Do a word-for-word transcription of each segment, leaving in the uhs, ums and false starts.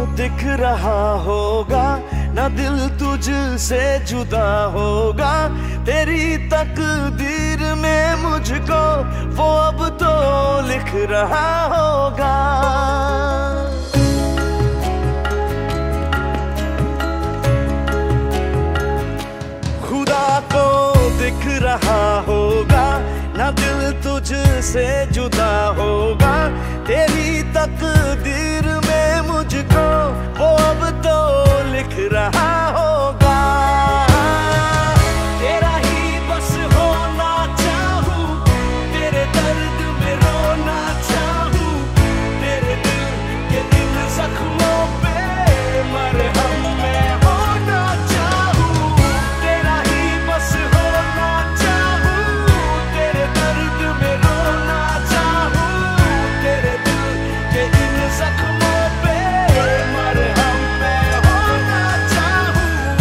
दिख रहा होगा, ना दिल तुझसे जुदा होगा। तेरी तकदीर में मुझको वो अब तो लिख रहा होगा। खुदा को दिख रहा होगा, ना दिल तुझसे जुदा होगा। तेरी तकदीर में मुझको वो अब तो लिख रहा होगा। तेरा ही बस होना चाहूं, तेरे दर्द में रोना चाहूं, तेरे दिल के इन जख्मों पे मरहम मैं होना चाहूं। तेरा ही बस होना चाहूं, तेरे दर्द में रोना चाहूं, तेरे दिल के इन जख्मों पे मरहम मैं होना चाहूं।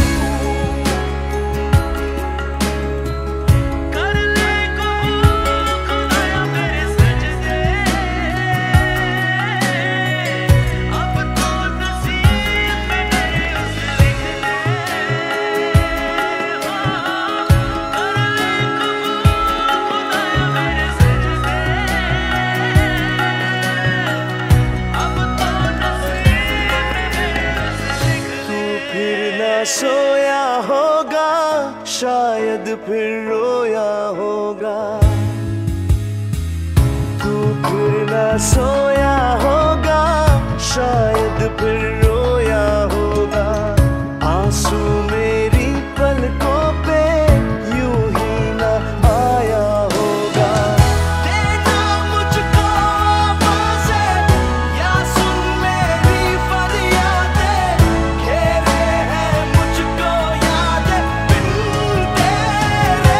कर ले कबूल खुदाया मेरे सजदे, अब तो नसीब में मेरे उस लिख ले। कर ले कबूल खुदाया मेरे सजदे, अब तो नसीब में मेरे उस लिख ले। तू फिर न सोया होगा, शायद फिर रोया होगा। तू फिर न सोया होगा, शायद फिर रोया होगा। आंसू मेरी पलकों पे यूं ही न आया होगा। देना मुझको आवाज़ें या सुन मेरी फरियादें, घेरे हैं मुझको यादें बिन तेरे।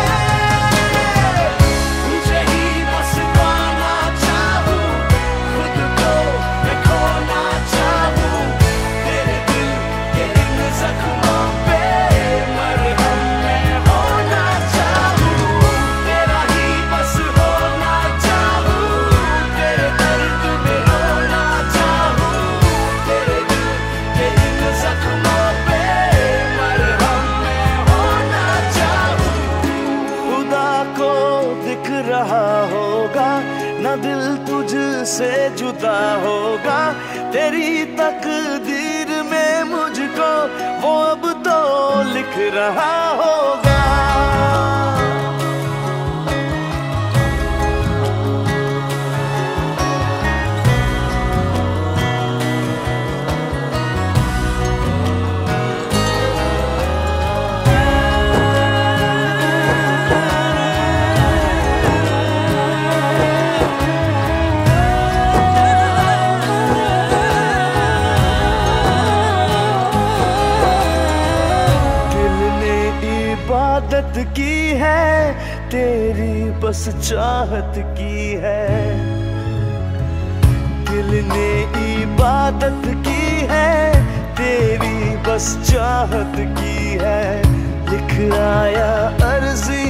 तुझे ही बस पाना चाहूं, खुद को मैं खोना चाहूं, तेरे दिल के इन जख्मों पे मरहम मैं होना चाहूं। तेरा ही बस होना चाहूं, तेरे दर्द में रोना चाहूं, तेरे दिल के इन जख्मों पे मरहम मैं होना चाहूं। खुदा को दिख रहा होगा, ना दिल तुझसे जुदा होगा। तेरी तकदीर में मुझको वो अब तो लिख रहा होगा। दिल ने इबादत की है, तेरी बस चाहत की है। दिल ने इबादत की है, तेरी बस चाहत की है। लिख आया अर्ज़ी